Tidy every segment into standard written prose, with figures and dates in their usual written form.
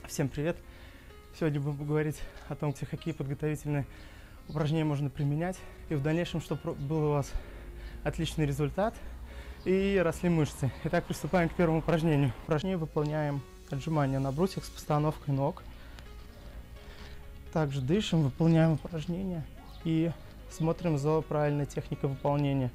Всем привет! Сегодня будем говорить о том, какие подготовительные упражнения можно применять, и в дальнейшем, чтобы был у вас отличный результат и росли мышцы. Итак, приступаем к первому упражнению. Упражнение выполняем отжимания на брусьях с постановкой ног. Также дышим, выполняем упражнения и смотрим за правильной техникой выполнения.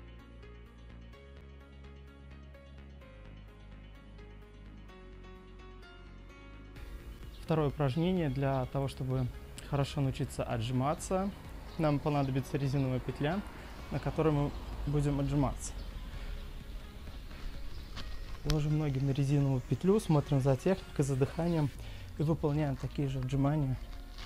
Второе упражнение. Для того, чтобы хорошо научиться отжиматься, нам понадобится резиновая петля, на которой мы будем отжиматься. Ложим ноги на резиновую петлю, смотрим за техникой, за дыханием и выполняем такие же отжимания.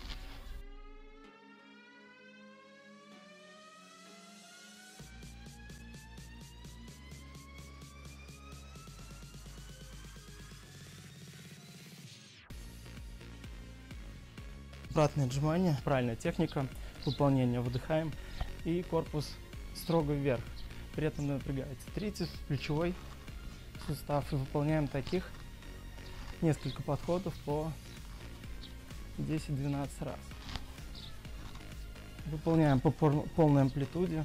Обратное отжимание, правильная техника выполнения. Выдыхаем и корпус строго вверх. При этом напрягается трицепс, плечевой сустав. И выполняем таких несколько подходов по 10-12 раз. Выполняем по полной амплитуде.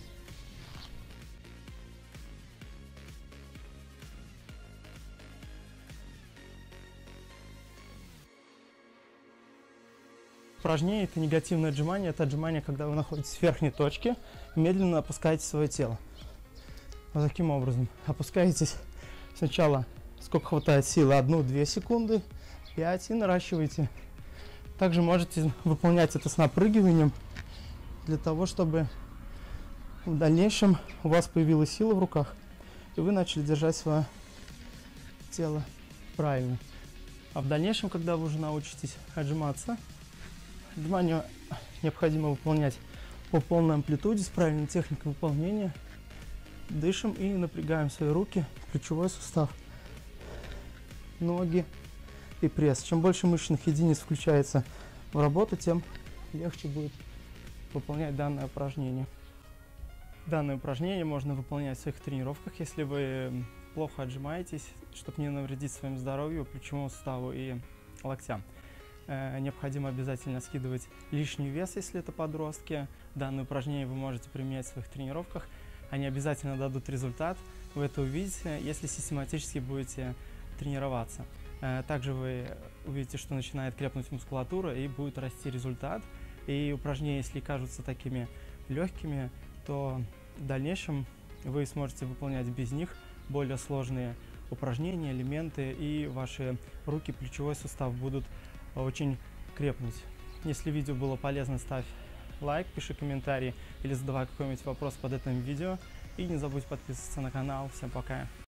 Упражнение — это негативное отжимание. Это отжимание, когда вы находитесь в верхней точке, медленно опускаете свое тело. Вот таким образом. Опускаетесь сначала, сколько хватает силы, 1-2 секунды, 5, и наращиваете. Также можете выполнять это с напрыгиванием, для того, чтобы в дальнейшем у вас появилась сила в руках, и вы начали держать свое тело правильно. А в дальнейшем, когда вы уже научитесь отжиматься, отжимания необходимо выполнять по полной амплитуде с правильной техникой выполнения. Дышим и напрягаем свои руки, плечевой сустав, ноги и пресс. Чем больше мышечных единиц включается в работу, тем легче будет выполнять данное упражнение. Данное упражнение можно выполнять в своих тренировках, если вы плохо отжимаетесь, чтобы не навредить своему здоровью, плечевому суставу и локтям. Необходимо обязательно скидывать лишний вес, если это подростки. Данное упражнение вы можете применять в своих тренировках. Они обязательно дадут результат. Вы это увидите, если систематически будете тренироваться. Также вы увидите, что начинает крепнуть мускулатура и будет расти результат. И упражнения, если кажутся такими легкими, то в дальнейшем вы сможете выполнять без них более сложные упражнения, элементы, и ваши руки, плечевой сустав будут очень крепнуть. Если видео было полезно, ставь лайк, пиши комментарий или задавай какой-нибудь вопрос под этим видео. И не забудь подписываться на канал. Всем пока!